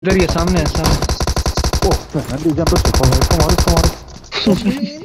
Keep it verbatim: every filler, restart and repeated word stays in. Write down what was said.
इधर ये सामने है सामने। ओह मैंने लीजा तो इसको मारो इसको मारो इसको मारो।